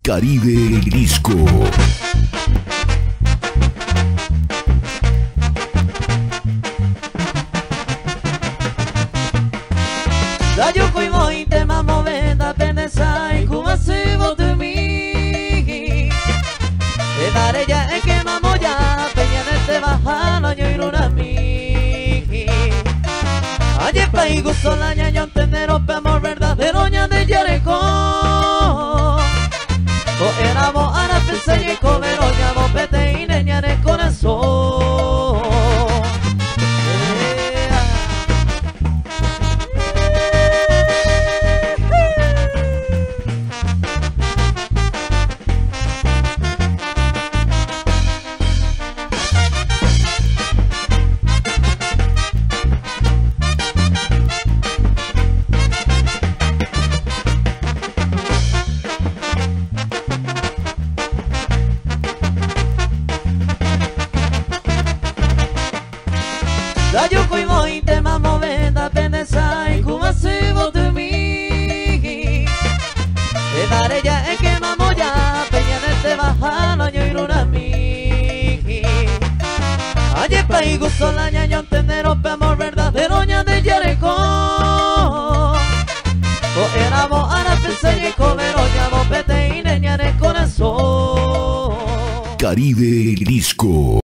Caribe Disco. Dayo koi moi te mamo venda pendesai kuma sivo tu mi. E dare ya e que mamo ya peña neste bajano yo iruna mi. Aye pai gusto la ña entendero pe amor verdadero ña de Jericó. Ko éramos ara pensé y comero ña mo pete y neña en el corazón. Dayo koi moi te mamo venda pendesai kuma sivo tu mi. E dare ya e que mamo ya peña neste bajano yo iruna mi. Aye pai gusto la ña yo entendero pe amor verdadero ña de Jericó. Ko éramos ara pensé y comero ña mo pete y neña en el corazón. Caribe Disco.